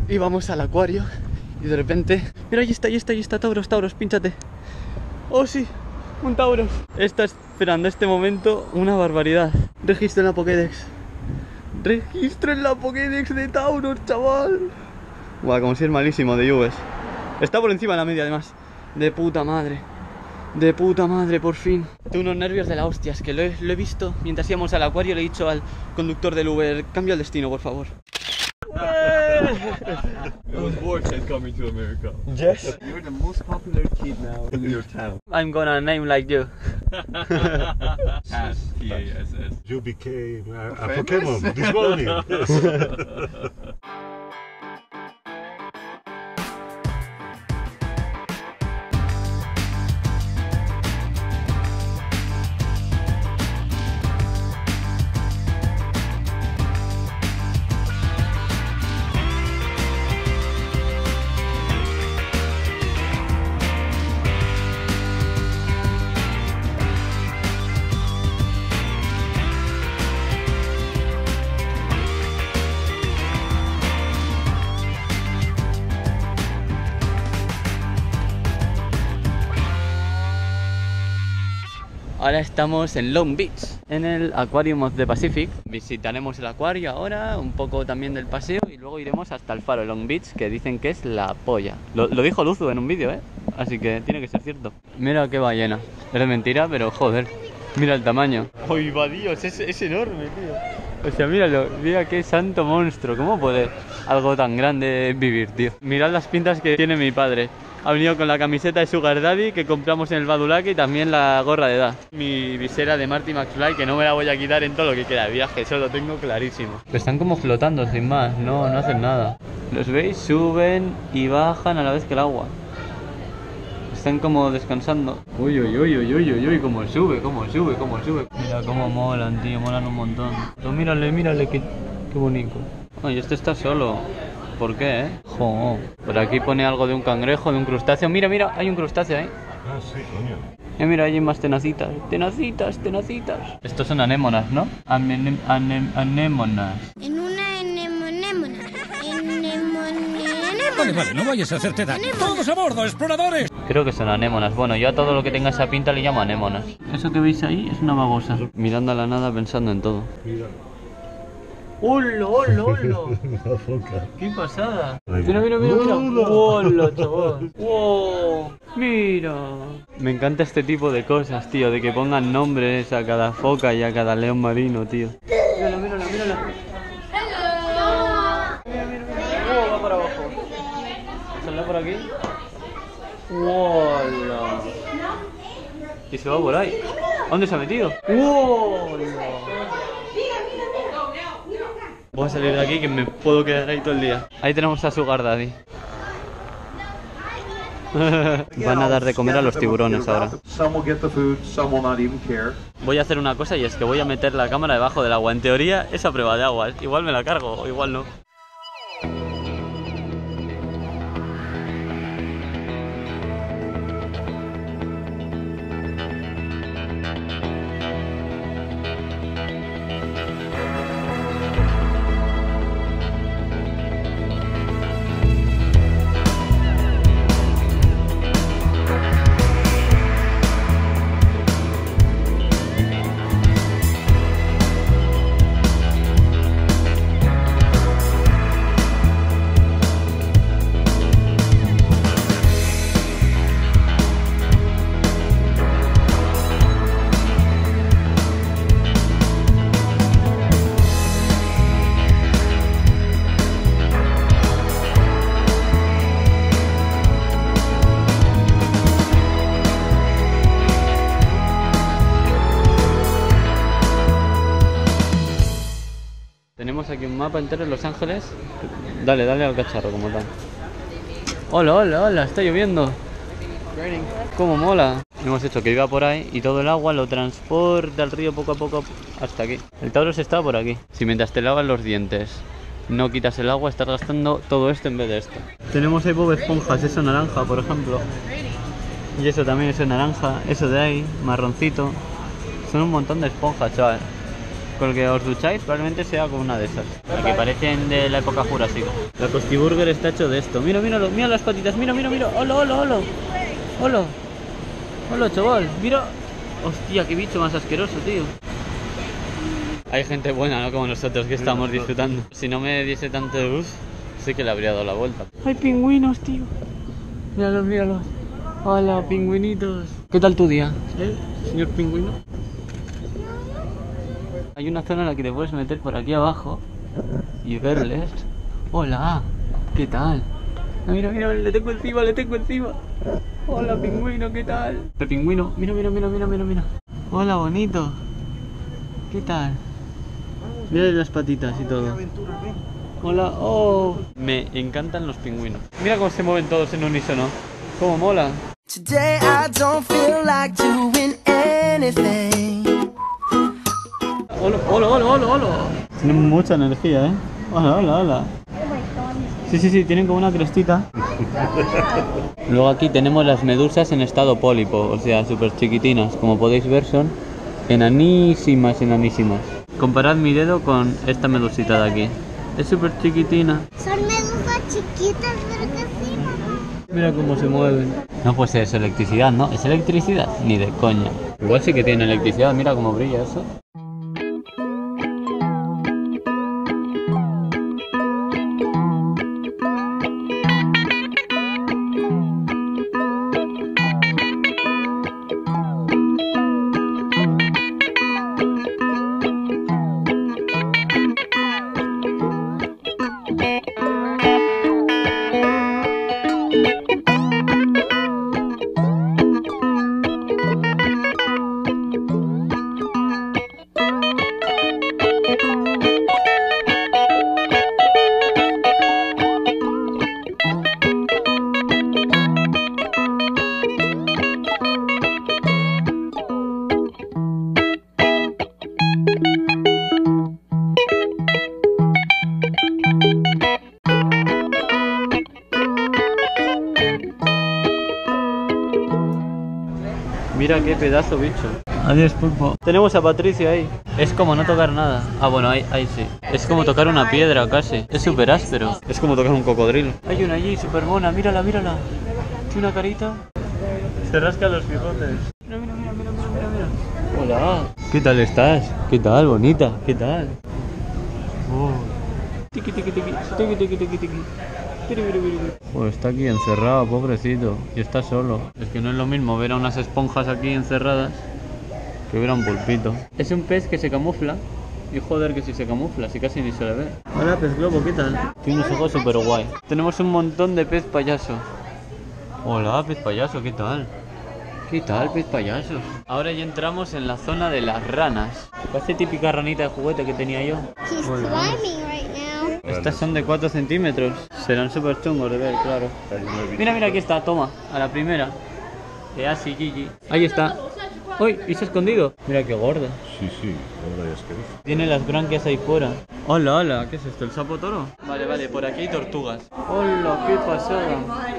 íbamos al acuario y de repente... Mira, ahí está, Tauros, pínchate. Oh sí, un Tauros. Está esperando este momento una barbaridad. Registro en la Pokédex. Registro en la Pokédex de Tauros, chaval. Buah, como si es malísimo de Juves. Está por encima de la media además. De puta madre, por fin. Tengo unos nervios de la hostia, es que lo he visto mientras íbamos al acuario. Le he dicho al conductor del Uber, cambia el destino, por favor. It was Borchett coming to America. Yes. You're the most popular kid now in your town. I'm gonna name like you. Ass. P-A-S-S. You became a Pokemon this morning. Ahora estamos en Long Beach, en el Aquarium of the Pacific. Visitaremos el acuario ahora, un poco también del paseo y luego iremos hasta el faro de Long Beach, que dicen que es la polla. Lo dijo Luzu en un vídeo, así que tiene que ser cierto. Mira qué ballena. Es de mentira, pero joder, mira el tamaño. ¡Uy, va Dios! Es enorme, tío. O sea, míralo, mira qué santo monstruo. ¿Cómo puede algo tan grande vivir, tío? Mirad las pintas que tiene mi padre. Ha venido con la camiseta de Sugar Daddy que compramos en el Badulaque y también la gorra de edad. Mi visera de Marty McFly, que no me la voy a quitar en todo lo que queda de viaje, eso lo tengo clarísimo. Están como flotando sin más, no hacen nada. ¿Los veis? Suben y bajan a la vez que el agua. Están como descansando. Uy, cómo sube. Mira cómo molan, tío, molan un montón. Pues mírale, qué bonito. Oye, este está solo. ¿Por qué, Jo. Por aquí pone algo de un cangrejo, de un crustáceo. Mira, hay un crustáceo ahí. Ah, sí, coño. Mira, hay más tenacitas. Tenacitas. Estos son anémonas, ¿no? Anémonas. En una anémona. Vale, no vayas a hacerte daño. ¡Todos a bordo, exploradores! Creo que son anémonas. Bueno, yo a todo lo que tenga esa pinta le llamo anémonas. Eso que veis ahí es una babosa. Mirando a la nada, pensando en todo. Mira. ¡Hola! Una foca. ¡Qué pasada! Ahí Mira. va. ¡Hola, chaval! ¡Wow! ¡Mira! Me encanta este tipo de cosas, tío. De que pongan nombres a cada foca y a cada león marino, tío. Mírala. Mira. ¡Oh, va para abajo! ¿Saldrá por aquí? ¡Hola! Y se va por ahí. ¿A dónde se ha metido? ¡Hola! Voy a salir de aquí que me puedo quedar ahí todo el día. Ahí tenemos a Sugar Daddy. Van a dar de comer a los tiburones ahora. Voy a hacer una cosa y es que voy a meter la cámara debajo del agua. En teoría es a prueba de agua. Igual me la cargo o igual no. Tenemos aquí un mapa entero de Los Ángeles. Dale al cacharro como tal. Hola, está lloviendo. Cómo mola. Hemos hecho que iba por ahí y todo el agua lo transporta al río poco a poco hasta aquí. El Tauros está por aquí. Si mientras te lavas los dientes no quitas el agua, estás gastando todo esto en vez de esto. Tenemos ahí Bob Esponjas, eso naranja, por ejemplo. Y eso también, eso naranja. Eso de ahí, marroncito. Son un montón de esponjas, chaval. porque os ducháis, probablemente sea con una de esas. La que parecen de la época jurásica. La Costiburger está hecho de esto. Mira, míralo, mira las patitas, mira, mira, mira. Hola, hola, hola. Hola. Hola, chaval, mira. Hostia, qué bicho más asqueroso, tío. Hay gente buena, ¿no? Como nosotros que estamos disfrutando. Si no me diese tanto de bus, sí que le habría dado la vuelta. Hay pingüinos, tío. Míralos, míralos. Hola, pingüinitos. ¿Qué tal tu día, señor pingüino? Hay una zona en la que te puedes meter por aquí abajo y verles. Hola, ¿qué tal? Mira, mira, le tengo encima, le tengo encima. Hola, pingüino, ¿qué tal? Pingüino, mira, mira, mira, mira, mira, mira. Hola, bonito. ¿Qué tal? Mira las patitas y todo. Hola, oh. Me encantan los pingüinos. Mira cómo se mueven todos en unísono. Cómo mola. Today I don't feel like doing anything. Hola, hola, hola, hola, hola. Tienen mucha energía, Hola, hola, hola. Sí, sí, sí, tienen como una crestita. Luego aquí tenemos las medusas en estado pólipo, o sea, súper chiquitinas. Como podéis ver, son enanísimas, enanísimas. Comparad mi dedo con esta medusita de aquí. Es súper chiquitina. Son medusas chiquitas, pero que sí, mamá. Mira cómo se mueven. No, pues es electricidad, ¿no? ¿Es electricidad? Ni de coña. Igual sí que tiene electricidad, mira cómo brilla eso. Mira qué pedazo bicho. Adiós, pulpo. Tenemos a Patricio ahí. Es como no tocar nada. Ah, bueno, ahí sí. Es como tocar una piedra casi. Es súper áspero. Es como tocar un cocodrilo. Hay una allí súper mona. Mírala, mírala. Tiene una carita. Se rasca los bigotes. Mira, mira, mira, mira, mira, mira. Hola. ¿Qué tal estás? ¿Qué tal, bonita? ¿Qué tal? Oh. Tiki, tiki, tiki. Tiki, tiki, tiki, tiki. Pues está aquí encerrado, pobrecito, y está solo. Es que no es lo mismo ver a unas esponjas aquí encerradas que ver a un pulpito. Es un pez que se camufla, y joder que si se camufla, si casi ni se le ve. Hola, pez globo, ¿qué tal? Tiene unos ojos súper guay. Tenemos un montón de pez payaso. Hola, pez payaso, ¿qué tal? ¿Qué tal, pez payaso? Ahora ya entramos en la zona de las ranas. Parece típica ranita de juguete que tenía yo. He's climbing right now. Estas son de 4 centímetros. Serán súper chungos de ver, claro. Mira, mira, aquí está, toma, a la primera. Así, Gigi. Ahí está. ¡Uy! Y se ha escondido. Mira qué gorda. Sí, sí, gorda y asquerosa. Tiene las branquias ahí fuera. Hola, hola, ¿qué es esto? ¿El sapo toro? Vale, vale, por aquí hay tortugas. Hola, qué pasada.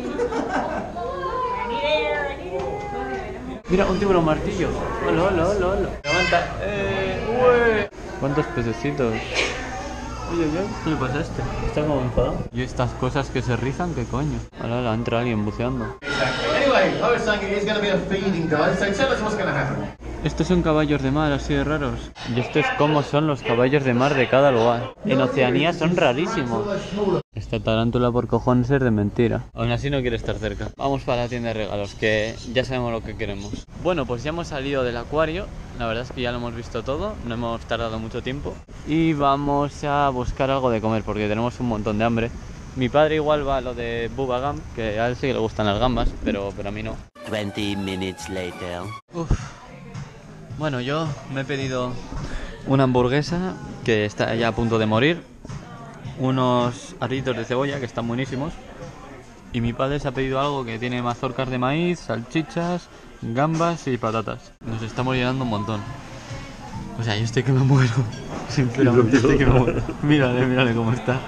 Mira, un tiburón martillo. Hola, hola, hola, hola. Levanta. ¡Uy! ¿Cuántos pececitos? Oye, ¿qué le pasa a este? Está como enfadado. Y estas cosas que se rizan, ¿qué coño? Hola, hola, entra alguien buceando. Anyway, I was saying it is going to be a feeding guide, so tell us what's going to happen. Estos son caballos de mar así de raros. Y esto es como son los caballos de mar de cada lugar. En Oceanía son rarísimos. Esta tarántula por cojones es de mentira. Aún así no quiere estar cerca. Vamos para la tienda de regalos, que ya sabemos lo que queremos. Bueno, pues ya hemos salido del acuario. La verdad es que ya lo hemos visto todo. No hemos tardado mucho tiempo. Y vamos a buscar algo de comer porque tenemos un montón de hambre. Mi padre igual va a lo de Bubba Gump, que a él sí que le gustan las gambas, pero a mí no. 20 minutes later. Uf. Bueno, yo me he pedido una hamburguesa que está ya a punto de morir, unos aritos de cebolla que están buenísimos, y mi padre se ha pedido algo que tiene mazorcas de maíz, salchichas, gambas y patatas. Nos estamos llenando un montón. O sea, yo estoy que me muero. Sinceramente estoy que me muero. Mírale, mírale cómo está.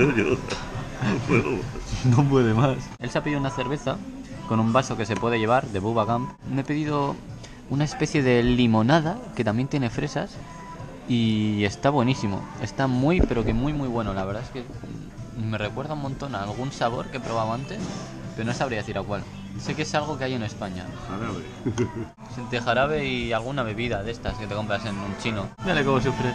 No puede más. Él se ha pedido una cerveza con un vaso que se puede llevar de Bubba Gump. Me he pedido una especie de limonada que también tiene fresas y está buenísimo. Está muy, pero que muy bueno. La verdad es que me recuerda un montón a algún sabor que he probado antes, pero no sabría decir a cuál. Sé que es algo que hay en España. Jarabe. Entre jarabe y alguna bebida de estas que te compras en un chino. Dale cómo sufre.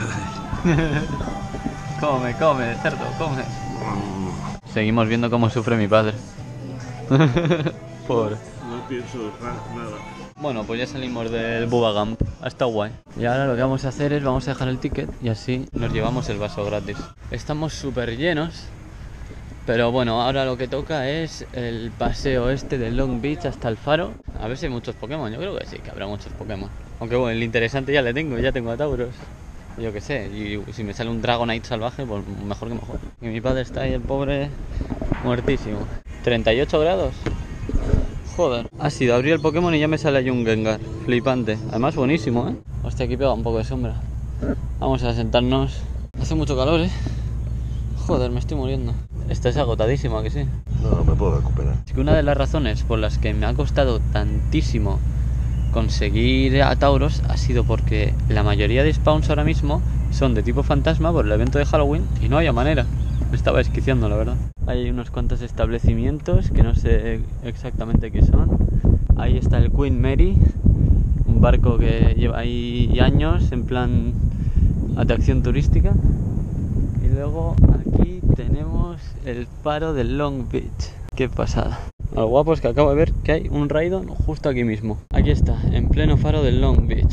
Come, cerdo, come. Seguimos viendo cómo sufre mi padre. Pobre. No pienso dejar nada. Bueno, pues ya salimos del Bubba Gump. Ha estado guay. Y ahora lo que vamos a hacer es vamos a dejar el ticket y así nos llevamos el vaso gratis. Estamos súper llenos. Pero bueno, ahora lo que toca es el paseo este de Long Beach hasta el faro. A ver si hay muchos Pokémon. Yo creo que sí, que habrá muchos Pokémon. Aunque bueno, el interesante ya le tengo, ya tengo a Tauros. Yo qué sé, y si me sale un Dragonite salvaje, pues mejor que mejor. Y mi padre está ahí, el pobre, muertísimo. 38 grados. Joder. Ha sido abrir el Pokémon y ya me sale ahí un Gengar. Flipante. Además buenísimo, ¿eh? Hostia, aquí pega un poco de sombra. Vamos a sentarnos. Hace mucho calor, ¿eh? Joder, me estoy muriendo. Estás agotadísima, que sí. No, me puedo recuperar. Es que una de las razones por las que me ha costado tantísimo conseguir a Tauros ha sido porque la mayoría de spawns ahora mismo son de tipo fantasma por el evento de Halloween y no había manera. Me estaba esquiciando, la verdad. Hay unos cuantos establecimientos que no sé exactamente qué son. Ahí está el Queen Mary, un barco que lleva ahí años en plan atracción turística. Y luego aquí tenemos el faro de Long Beach. Qué pasada. Lo guapo es que acabo de ver que hay un Raidon justo aquí mismo. Aquí está, en pleno faro de Long Beach.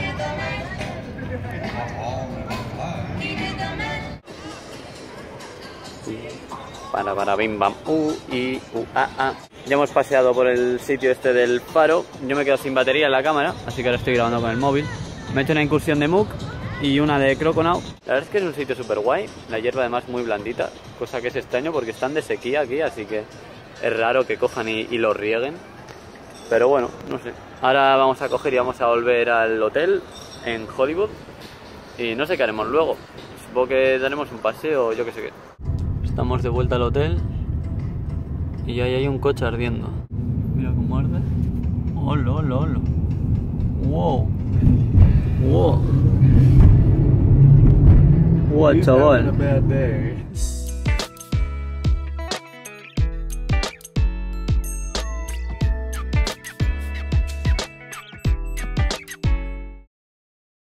Para bim bam Ya hemos paseado por el sitio este del faro. Yo me he quedado sin batería en la cámara, así que ahora estoy grabando con el móvil. Me he hecho una incursión de Mook y una de Croconaut. La verdad es que es un sitio súper guay. La hierba además muy blandita, cosa que es extraño porque están de sequía aquí, así que es raro que cojan y lo rieguen. Pero bueno, no sé. Ahora vamos a coger y vamos a volver al hotel en Hollywood. Y no sé qué haremos luego. Supongo que daremos un paseo o yo qué sé qué. Estamos de vuelta al hotel y ahí hay un coche ardiendo. Mira cómo arde. ¡Hola, hola, hola! ¡Wow! ¡Wow! ¡Wow, chaval!